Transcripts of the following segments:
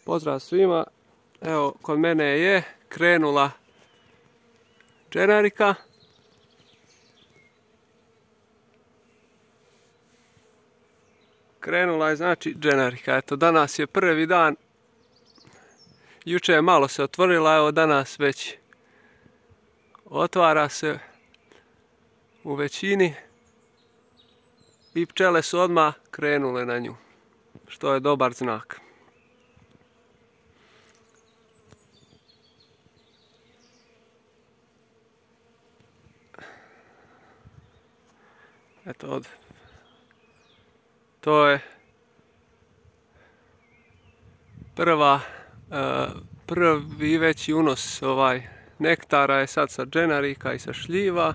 Pozdrav svima. Evo, kod mene je krenula dženerika. Krenula je znači dženerika. Eto, danas je prvi dan. Juče je malo se otvorila, evo danas već otvara se u većini. I pčele su odmah krenule na nju, što je dobar znak. Eto, to je prvi veći unos nektara je sad sa dženerika i sa šljiva.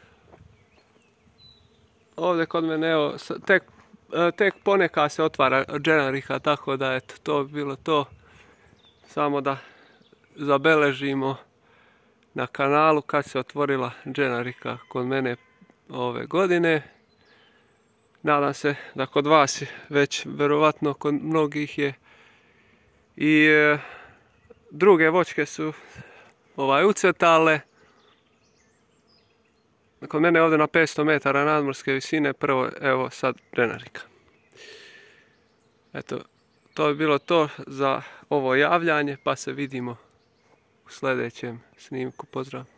Ovdje kod mene, evo, tek ponekad se otvara dženerika, tako da eto, to bi bilo to. Samo da zabeležimo na kanalu kad se otvorila dženerika kod mene ove godine. Nadam se da kod vas već, verovatno kod mnogih je. I druge voćke su ucvetale. Kod mene ovdje na 500 metara nadmorske visine, prvo evo sad dženerika. Eto, to bi bilo to za ovo javljanje, pa se vidimo u sljedećem snimku. Pozdrav!